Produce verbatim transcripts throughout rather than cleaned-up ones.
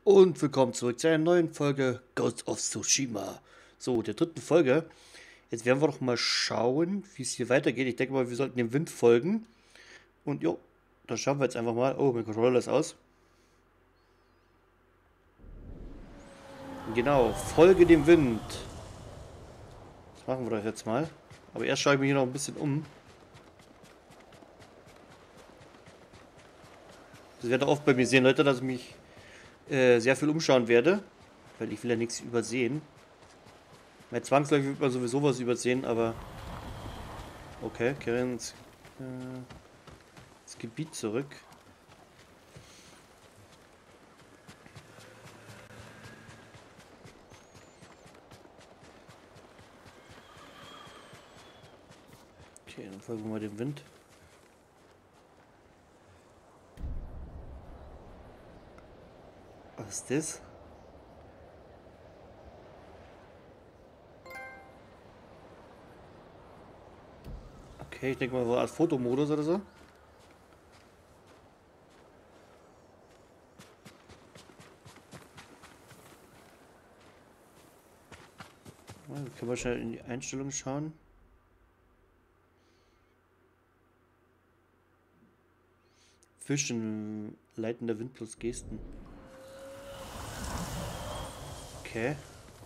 Und willkommen zurück zu einer neuen Folge Ghost of Tsushima. So, der dritten Folge. Jetzt werden wir doch mal schauen, wie es hier weitergeht. Ich denke mal, wir sollten dem Wind folgen. Und jo, das schauen wir jetzt einfach mal. Oh, mein Controller ist aus. Genau, folge dem Wind. Das machen wir doch jetzt mal. Aber erst schaue ich mich hier noch ein bisschen um. Das werdet ihr oft bei mir sehen, Leute, dass ich mich äh, sehr viel umschauen werde. Weil ich will ja nichts übersehen. Bei zwangsläufig wird man sowieso was übersehen, aber... Okay, kehren ins, äh, ins Gebiet zurück. Okay, dann folgen wir mal dem Wind. Was ist das? Okay, ich denke mal, war als Fotomodus oder so. Ja, können wir schnell in die Einstellungen schauen. Fischen, leitender Wind plus Gesten. Okay.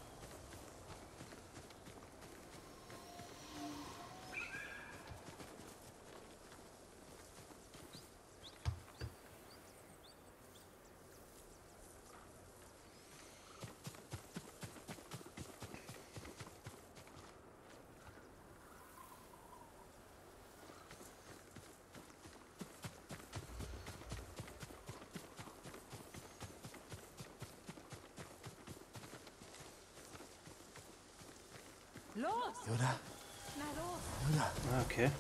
Los! Yuna, Na los! Yuna. Ah, okay.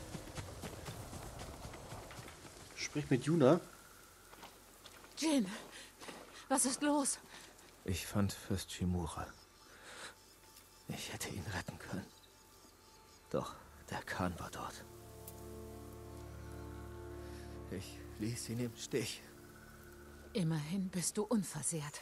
Sprich mit Yuna. Jin, was ist los? Ich fand Fürst Shimura. Ich hätte ihn retten können. Doch der Khan war dort. Ich ließ ihn im Stich. Immerhin bist du unversehrt.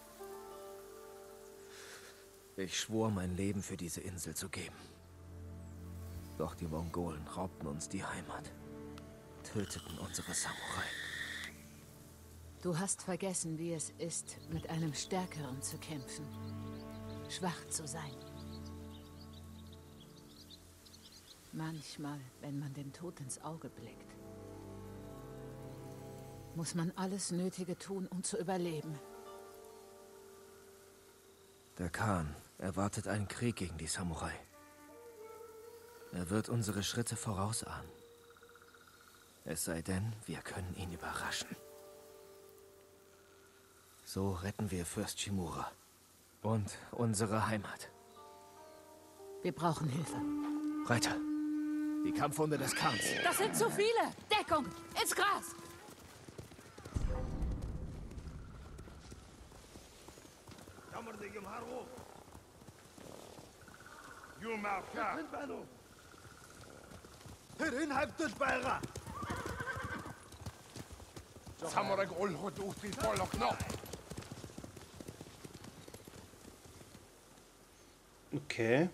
Ich schwor, mein Leben für diese Insel zu geben. Doch die Mongolen raubten uns die Heimat. Töteten unsere Samurai. Du hast vergessen, wie es ist, mit einem Stärkeren zu kämpfen. Schwach zu sein. Manchmal, wenn man dem Tod ins Auge blickt, muss man alles Nötige tun, um zu überleben. Der Khan erwartet einen Krieg gegen die Samurai. Er wird unsere Schritte vorausahnen. Es sei denn, wir können ihn überraschen. So retten wir Fürst Shimura und unsere Heimat. Wir brauchen Hilfe. Reiter, die Kampfhunde des Khans. Das sind zu viele! Deckung! Ins Gras! Okay.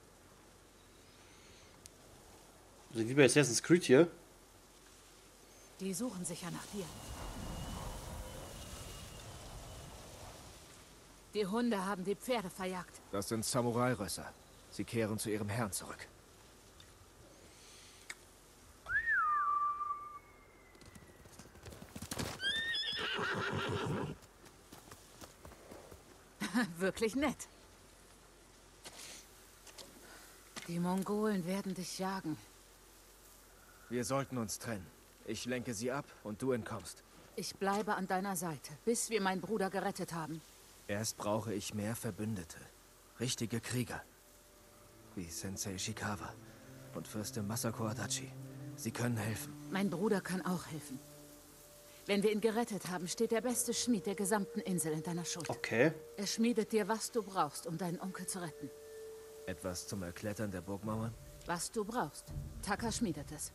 Also wie bei Assassin's Creed hier. Die suchen sicher nach dir. Die Hunde haben die Pferde verjagt. Das sind Samurai-Rösser. Sie kehren zu ihrem Herrn zurück. Wirklich nett. Die Mongolen werden dich jagen. Wir sollten uns trennen. Ich lenke sie ab und du entkommst. Ich bleibe an deiner Seite, bis wir meinen Bruder gerettet haben. Erst brauche ich mehr Verbündete. Richtige Krieger. Wie Sensei Ishikawa und Fürstin Masako Adachi. Sie können helfen. Mein Bruder kann auch helfen. Wenn wir ihn gerettet haben, steht der beste Schmied der gesamten Insel in deiner Schuld. Okay. Er schmiedet dir, was du brauchst, um deinen Onkel zu retten. Etwas zum Erklettern der Burgmauern? Was du brauchst. Taka schmiedet es.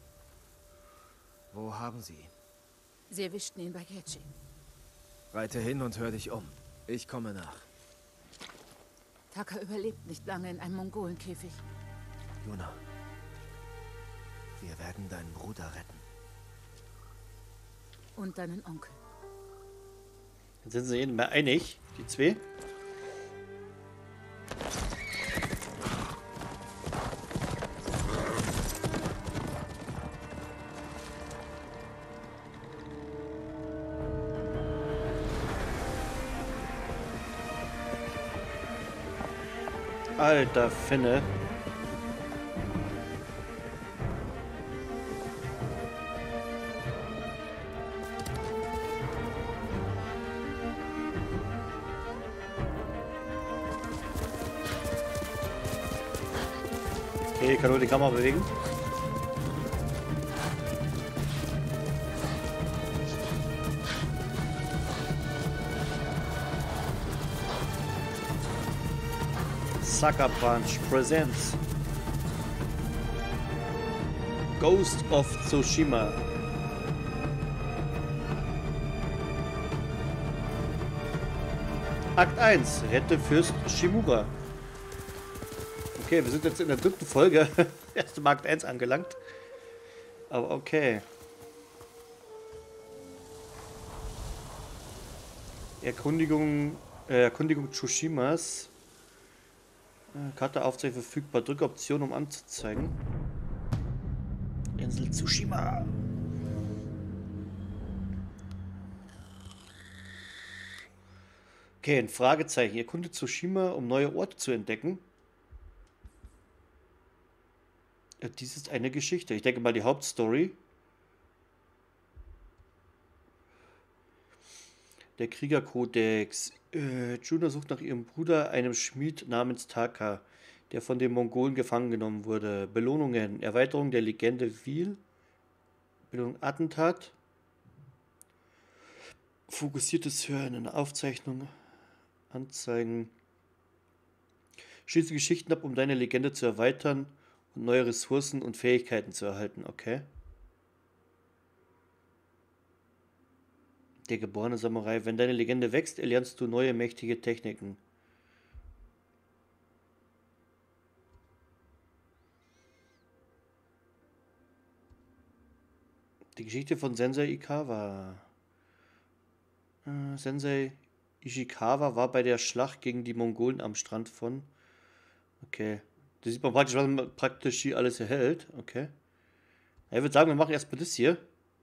Wo haben Sie ihn? Sie erwischten ihn bei Kechi. Reite hin und hör dich um. Ich komme nach. Taka überlebt nicht lange in einem Mongolenkäfig. Yuna, wir werden deinen Bruder retten. Und deinen Onkel. Jetzt sind sie eh nicht mehr einig, die zwei. Alter Finne. Okay, ich kann nur die Kamera bewegen. Sucker Punch presents Ghost of Tsushima. Akt eins. Rette Fürst Shimura. Okay, wir sind jetzt in der dritten Folge. Erste Mal Akt eins angelangt. Aber okay. Erkundigung, äh, Erkundigung Tsushimas. Karte aufzeichnen verfügbar. Drücke Option, um anzuzeigen. Insel Tsushima. Okay, ein Fragezeichen. Erkunde Tsushima, um neue Orte zu entdecken. Ja, dies ist eine Geschichte. Ich denke mal die Hauptstory. Der Kriegerkodex. Äh, Juna sucht nach ihrem Bruder, einem Schmied namens Taka, der von den Mongolen gefangen genommen wurde. Belohnungen. Erweiterung der Legende Viel. Belohnung Attentat. Fokussiertes Hören. Eine Aufzeichnung. Anzeigen. Schließe Geschichten ab, um deine Legende zu erweitern und neue Ressourcen und Fähigkeiten zu erhalten. Okay. Der geborene Samurai. Wenn deine Legende wächst, erlernst du neue mächtige Techniken. Die Geschichte von Sensei Ishikawa. Äh, Sensei Ishikawa war bei der Schlacht gegen die Mongolen am Strand von... Okay. Da sieht man praktisch, was man praktisch hier alles erhält. Okay. Ja, ich würde sagen, wir machen erstmal das hier.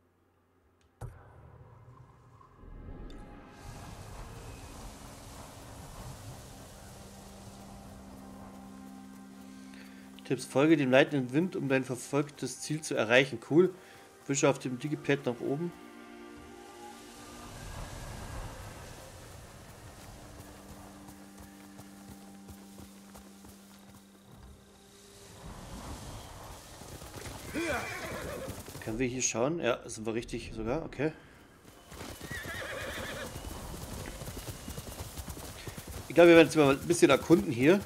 Tipps: Folge dem leitenden Wind, um dein verfolgtes Ziel zu erreichen. Cool. Wische auf dem Digipad nach oben. Können wir hier schauen? Ja, sind wir richtig sogar. Okay. Ich glaube, wir werden jetzt mal ein bisschen erkunden hier.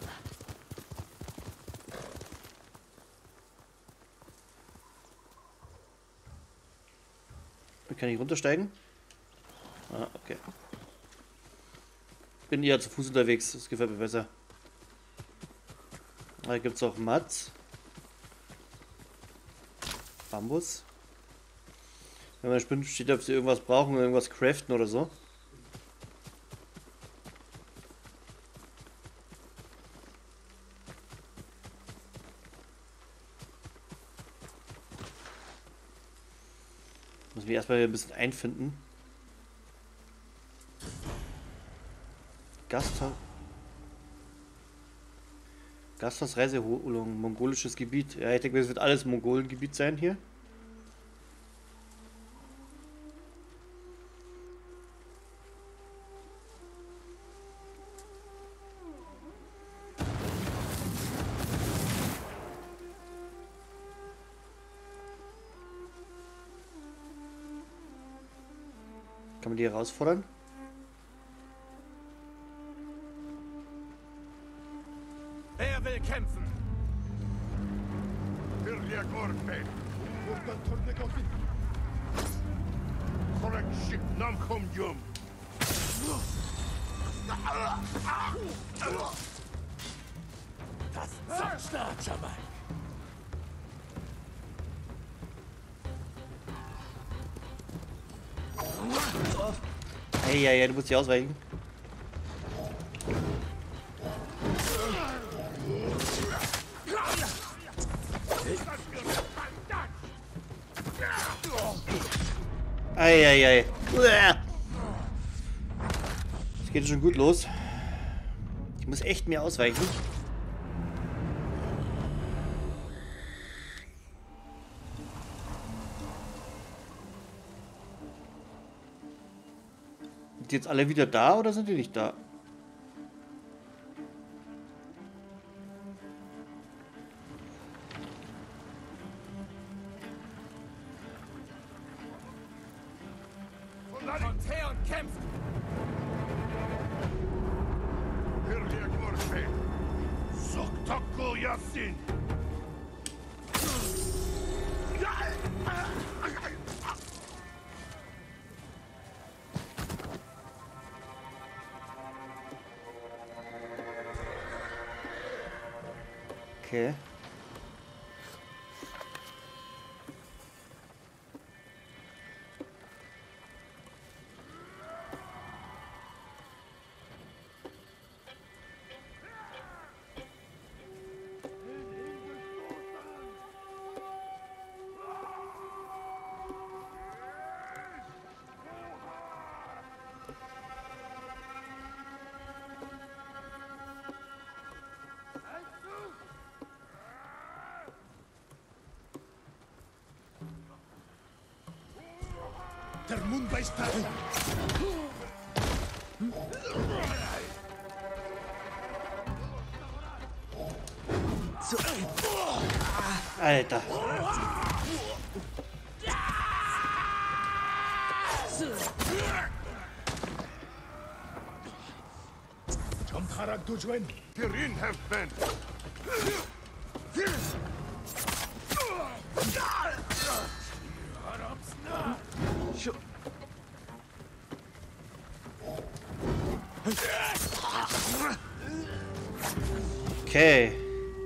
Kann ich runtersteigen? Ah, okay. Bin eher zu Fuß unterwegs, das gefällt mir besser. Da gibt es auch Mats. Bambus. Wenn man spinnt, steht, ob sie irgendwas brauchen oder irgendwas craften oder so. Muss mich erstmal ein bisschen einfinden. Gasthaus. Gasthaus Reiseholung, mongolisches Gebiet. Ja, ich denke, es wird alles Mongolengebiet sein hier. Kann man die herausfordern? Er will kämpfen. Das zerstört schon mal. Hey, ja, ja, du musst hier ausweichen. Eieiei. Es geht schon gut los. Ich muss echt mehr ausweichen. Sind die jetzt alle wieder da oder sind die nicht da? Kommt her und kämpft! Soktoku Yassin! Okay. Der Mund ist da! Alter. John Harak Dujwen! Kirin have been! Okay.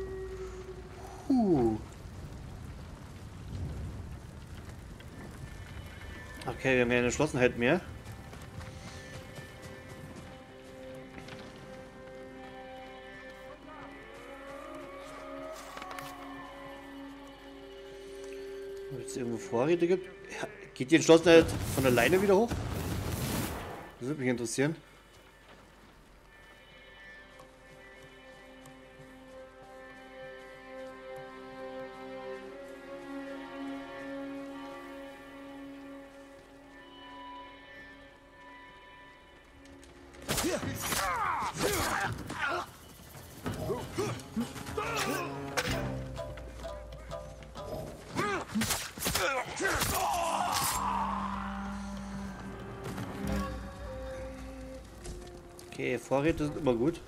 Huh. Okay, wir haben ja eine Entschlossenheit mehr. Wenn es irgendwo Vorräte gibt. Ja, geht die Entschlossenheit von alleine wieder hoch? Das würde mich interessieren. Okay, Vorräte sind immer gut.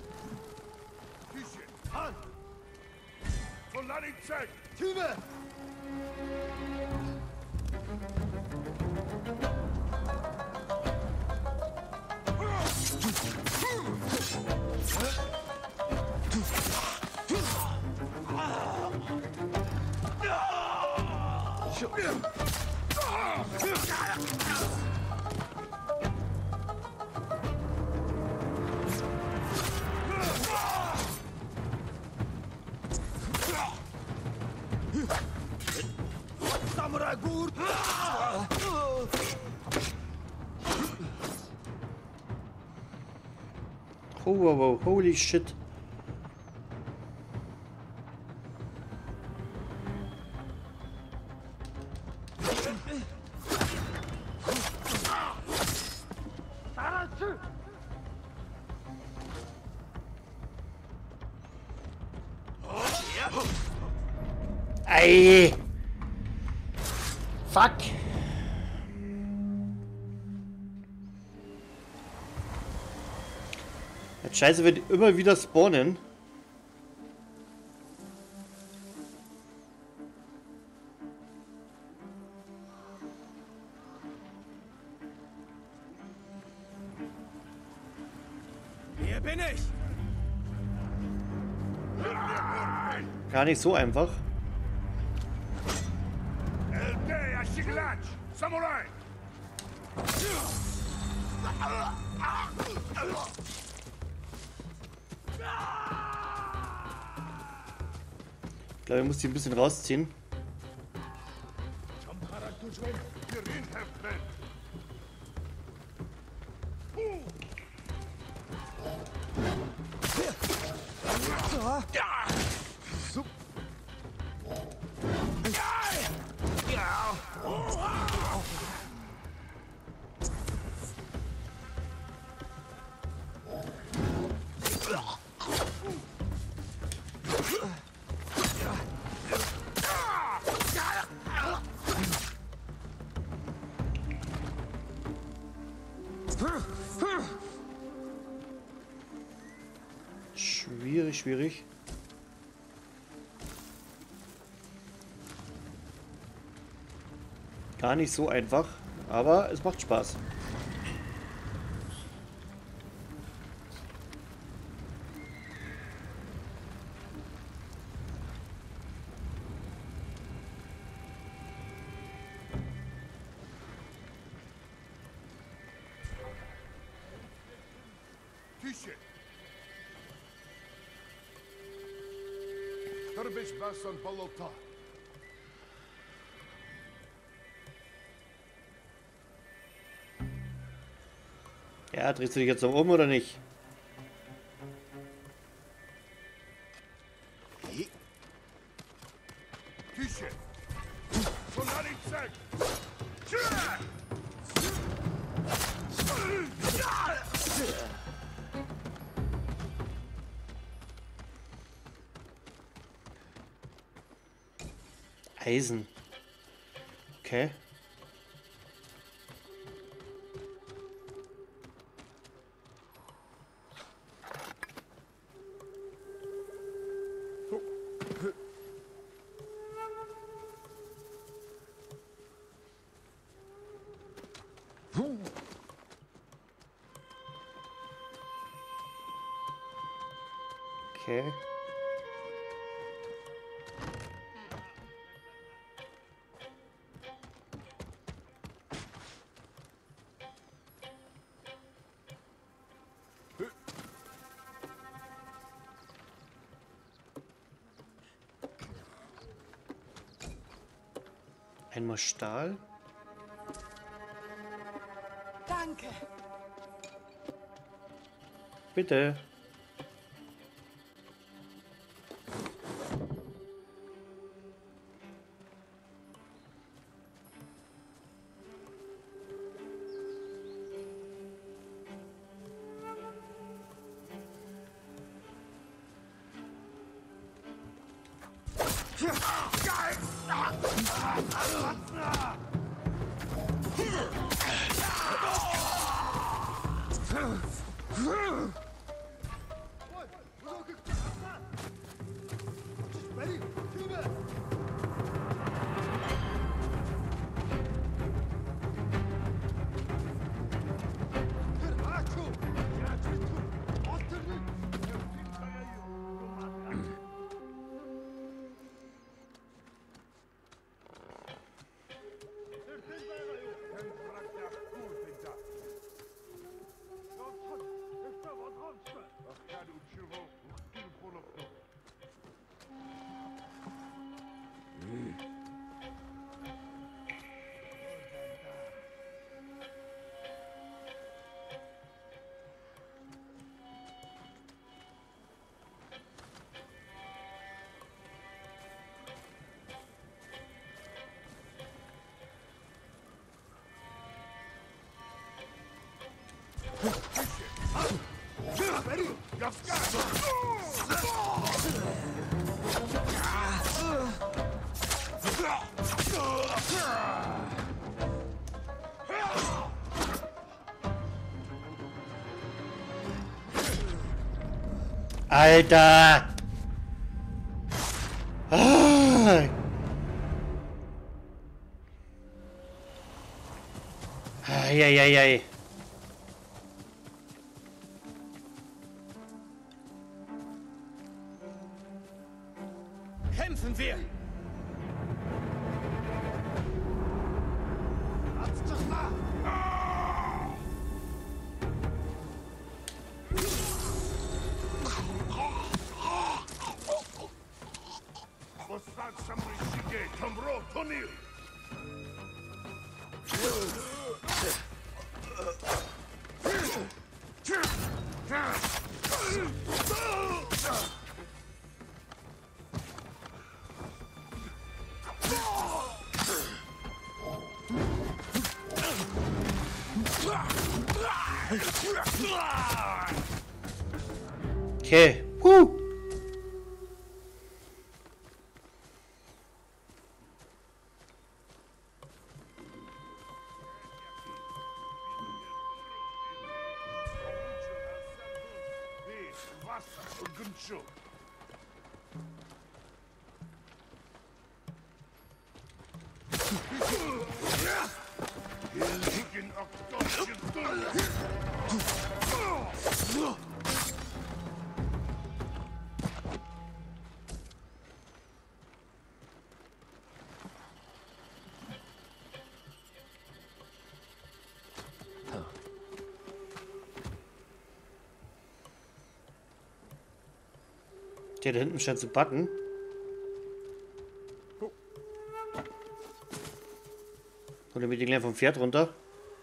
Oh, wow, wow, holy shit. Ei! Fuck! Jetzt Scheiße wird immer wieder spawnen. Hier bin ich! Gar nicht so einfach. Samurai! Ich glaube, ich muss die ein bisschen rausziehen. Schwierig, schwierig. Gar nicht so einfach, aber es macht Spaß. Tüche. Terbisch Basson Balota. Ja, drehst du dich jetzt noch um oder nicht? Tüche. Sonalizek. Eisen. Okay. Okay. Einmal Stahl. Danke. Bitte. Alter! Ah! Eieiei. kämpfen wir! Okay. Huh. Der da hinten scheint zu backen. Oder mit den gleich vom Pferd runter.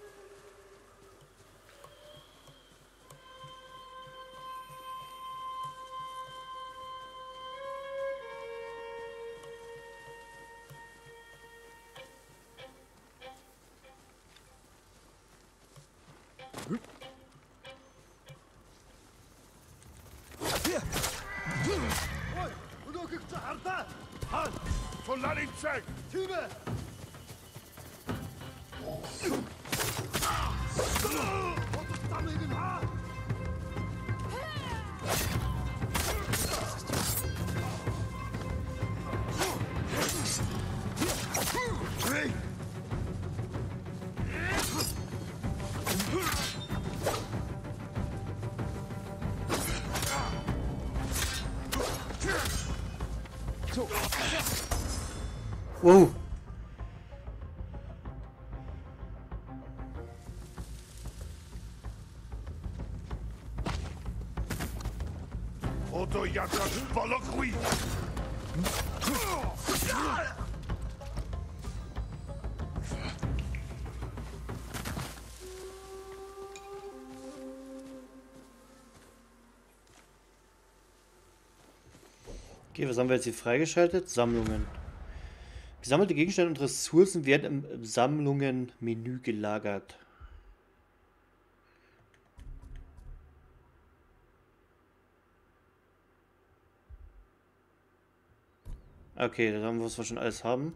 Wow. Oto jakaś polokwi! Okay, was haben wir jetzt hier freigeschaltet? Sammlungen. Gesammelte Gegenstände und Ressourcen werden im Sammlungen-Menü gelagert. Okay, dann haben wir, was wir schon alles haben.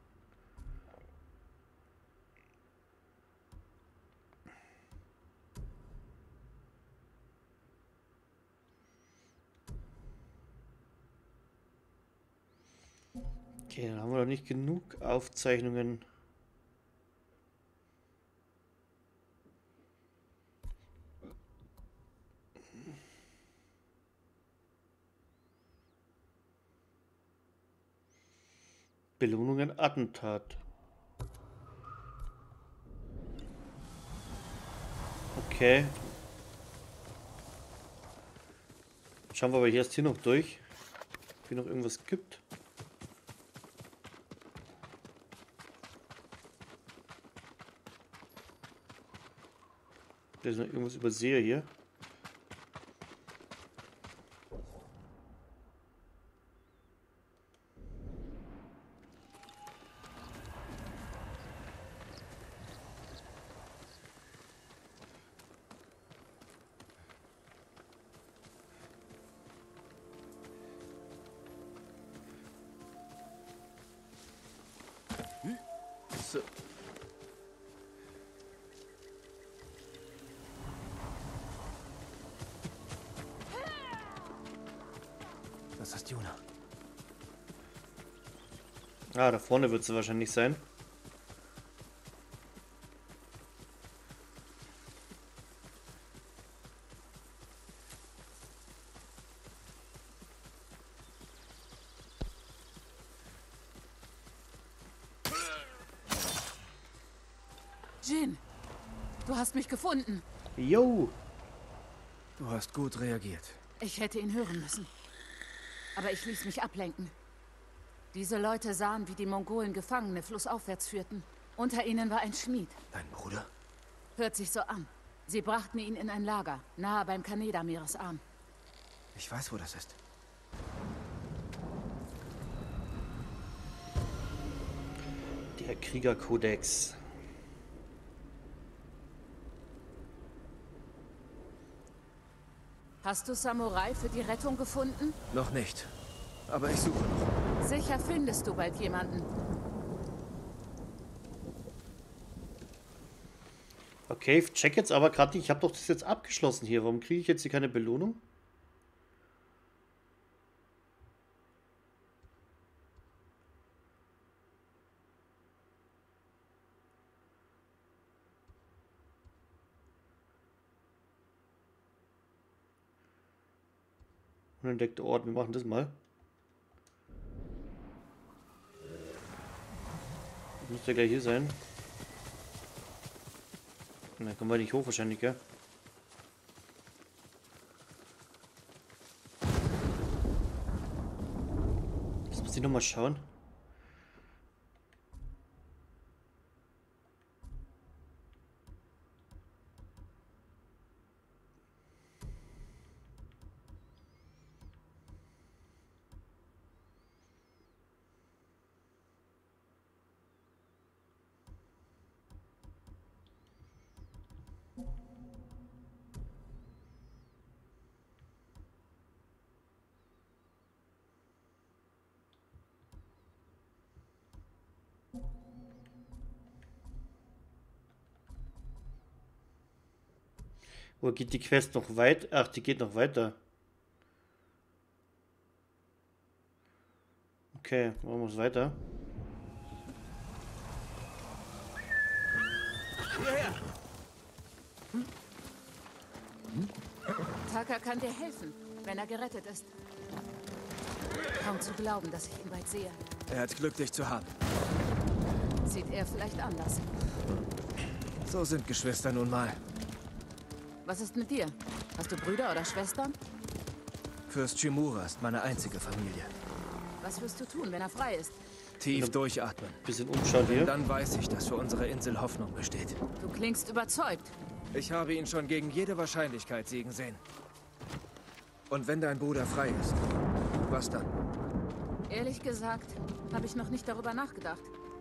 Okay, dann haben wir doch nicht genug Aufzeichnungen. Belohnungen Attentat. Okay. Schauen wir aber hier erst hier noch durch. Ob hier noch irgendwas gibt. Dass ich noch irgendwas übersehe hier. So. Das ist Juna. Ah, da vorne wird sie wahrscheinlich sein. Jin, du hast mich gefunden. Yo! Du hast gut reagiert. Ich hätte ihn hören müssen. Aber ich ließ mich ablenken. Diese Leute sahen, wie die Mongolen Gefangene flussaufwärts führten. Unter ihnen war ein Schmied. Dein Bruder? Hört sich so an. Sie brachten ihn in ein Lager, nahe beim Kaneda-Meeresarm. Ich weiß, wo das ist. Der Kriegerkodex. Hast du Samurai für die Rettung gefunden? Noch nicht. Aber ich suche noch. Sicher findest du bald jemanden. Okay, ich check jetzt aber gerade nicht. Ich habe doch das jetzt abgeschlossen hier. Warum kriege ich jetzt hier keine Belohnung? Unentdeckter Ort. Wir machen das mal. Müsste ja gleich hier sein. Da kommen wir nicht hoch wahrscheinlich, gell? Jetzt muss ich noch mal schauen. Wo geht die Quest noch weit? Ach, die geht noch weiter. Okay, machen wir es weiter. Hierher! Taka kann dir helfen, wenn er gerettet ist. Kaum zu glauben, dass ich ihn bald sehe. Er hat Glück, dich zu haben. Sieht er vielleicht anders. So sind Geschwister nun mal. Was ist mit dir? Hast du Brüder oder Schwestern? Fürst Shimura ist meine einzige Familie. Was wirst du tun, wenn er frei ist? Tief durchatmen. Bisschen umschauen hier. Dann weiß ich, dass für unsere Insel Hoffnung besteht. Du klingst überzeugt. Ich habe ihn schon gegen jede Wahrscheinlichkeit siegen sehen. Und wenn dein Bruder frei ist, was dann? Ehrlich gesagt, habe ich noch nicht darüber nachgedacht.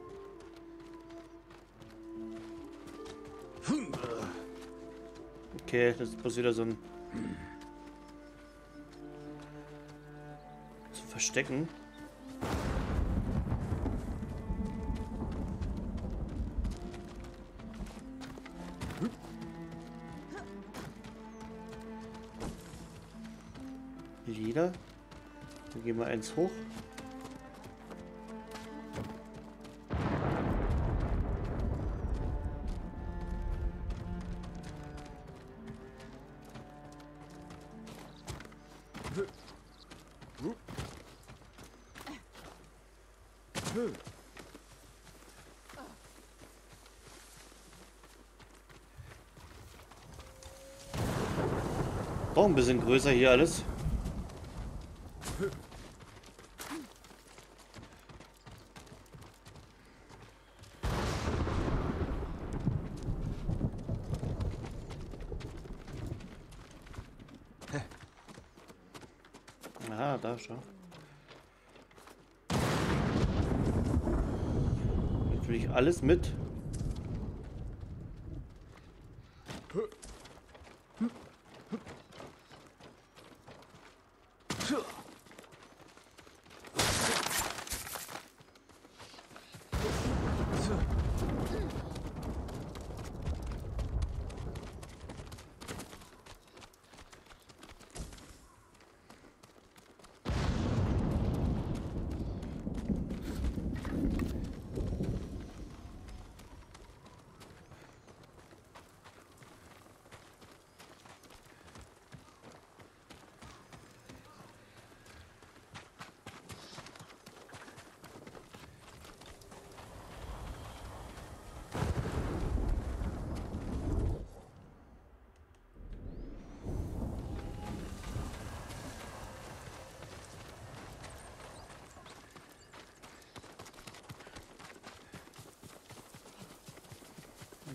Okay, das ist bloß wieder so ein... Zu verstecken. Lieder. Dann gehen wir eins hoch. Auch ein bisschen größer hier alles. Aha, da schon. Natürlich alles mit.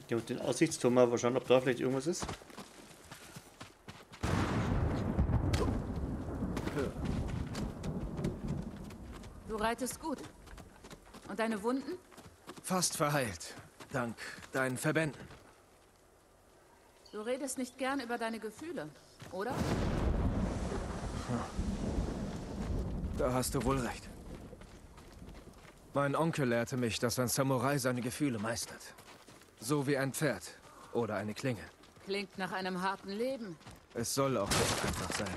Gehen wir den Aussichtsturm mal schauen, ob da vielleicht irgendwas ist. Du reitest gut. Und deine Wunden? Fast verheilt. Dank deinen Verbänden. Du redest nicht gern über deine Gefühle, oder? Da hast du wohl recht. Mein Onkel lehrte mich, dass ein Samurai seine Gefühle meistert. So wie ein Pferd oder eine Klinge. Klingt nach einem harten Leben. Es soll auch nicht einfach sein.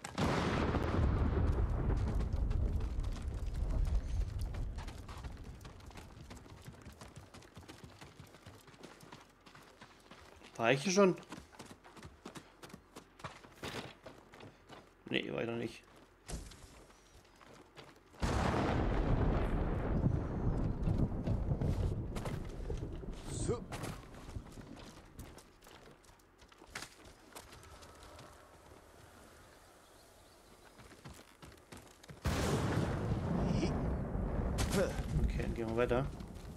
War ich hier schon? Nee, weiter nicht. So. Okay, dann gehen wir weiter.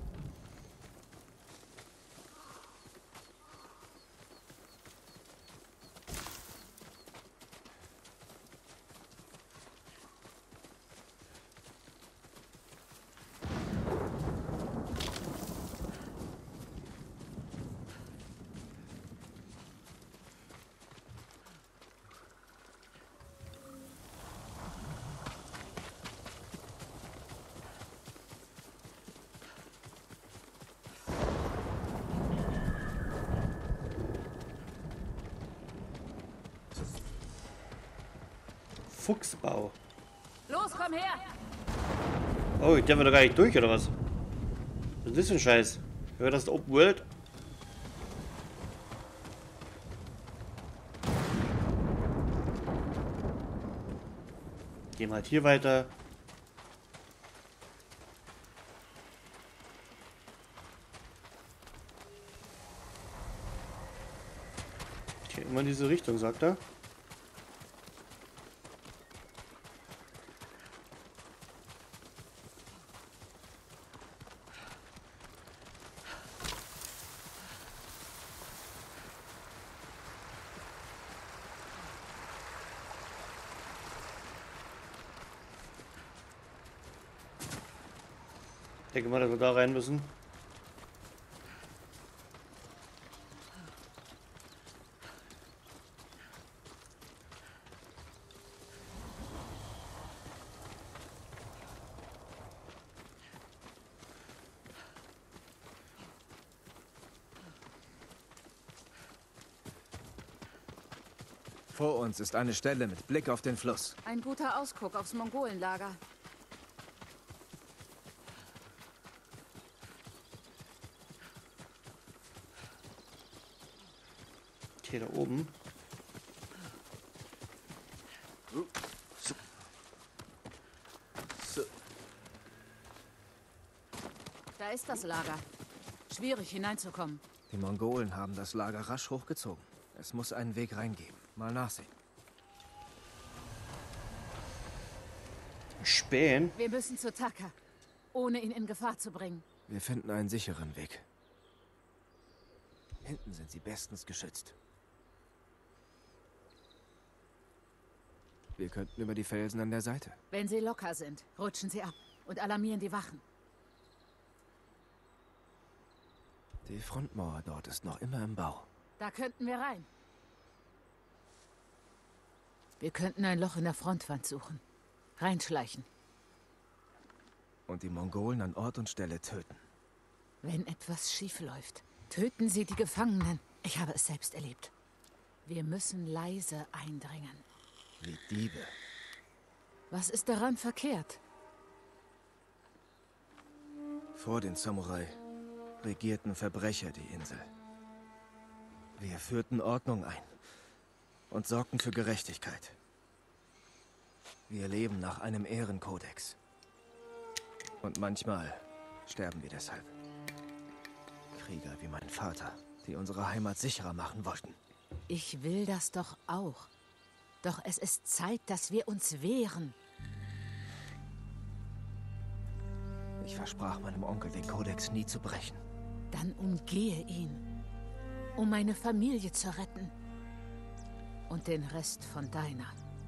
Fuchsbau. Los, komm her! Oh, der wird doch gar nicht durch, oder was? Was ist das für ein Scheiß? Hört das Open World? Gehen wir halt hier weiter. Okay, immer in diese Richtung, sagt er. Ich denke mal, dass wir da rein müssen. Vor uns ist eine Stelle mit Blick auf den Fluss. Ein guter Ausguck aufs Mongolenlager. Okay, da oben. Da ist das Lager. Schwierig hineinzukommen. Die Mongolen haben das Lager rasch hochgezogen. Es muss einen Weg reingeben. Mal nachsehen. Spähen? Wir müssen zu Taka, ohne ihn in Gefahr zu bringen. Wir finden einen sicheren Weg. Hinten sind sie bestens geschützt. Wir könnten über die Felsen an der Seite. Wenn sie locker sind, rutschen sie ab und alarmieren die Wachen. Die Frontmauer dort ist noch immer im Bau. Da könnten wir rein. Wir könnten ein Loch in der Frontwand suchen. Reinschleichen. Und die Mongolen an Ort und Stelle töten. Wenn etwas schief läuft, töten sie die Gefangenen. Ich habe es selbst erlebt. Wir müssen leise eindringen. Wie Diebe. Was ist daran verkehrt? Vor den Samurai regierten Verbrecher die Insel. Wir führten Ordnung ein und sorgten für Gerechtigkeit. Wir leben nach einem Ehrenkodex. Und manchmal sterben wir deshalb. Krieger wie mein Vater, die unsere Heimat sicherer machen wollten. Ich will das doch auch. Doch es ist Zeit, dass wir uns wehren. Ich versprach meinem Onkel, den Kodex nie zu brechen. Dann umgehe ihn. um meine Familie zu retten. Und den Rest von deiner.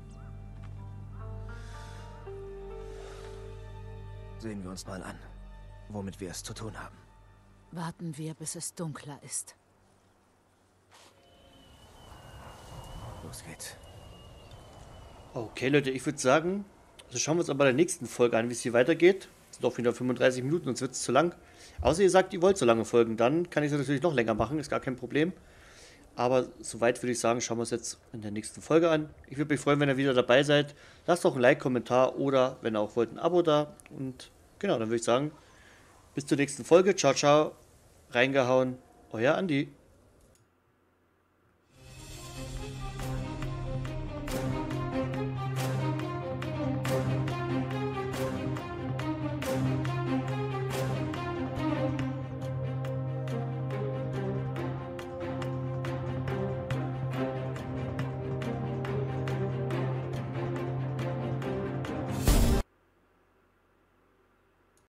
Sehen wir uns mal an, womit wir es zu tun haben. Warten wir, bis es dunkler ist. Los geht's. Okay, Leute, ich würde sagen, also schauen wir uns aber bei der nächsten Folge an, wie es hier weitergeht. Es sind auch wieder fünfunddreißig Minuten, sonst wird es zu lang. Außer ihr sagt, ihr wollt so lange Folgen, dann kann ich es natürlich noch länger machen, ist gar kein Problem. Aber soweit würde ich sagen, schauen wir uns jetzt in der nächsten Folge an. Ich würde mich freuen, wenn ihr wieder dabei seid. Lasst doch ein Like, Kommentar oder, wenn ihr auch wollt, ein Abo da. Und genau, dann würde ich sagen, bis zur nächsten Folge. Ciao, ciao. Reingehauen. Euer Andi.